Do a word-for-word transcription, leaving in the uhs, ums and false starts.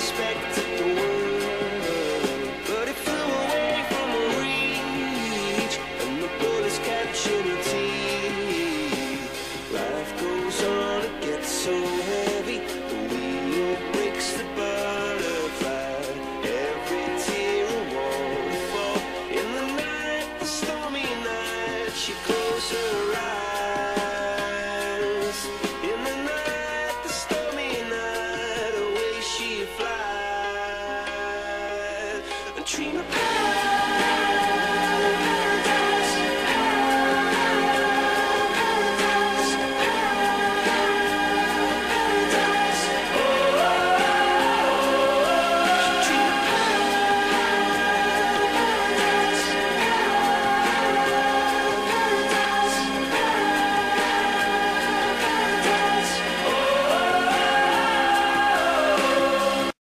expected the world, but it flew away from her reach, and the bullets catching her teeth. Life goes on, it gets so heavy, the wheel breaks the butterfly, every tear a waterfall. In the night, the stormy night, she closed her eyes. In the night, the stormy night, away she flies, and dream about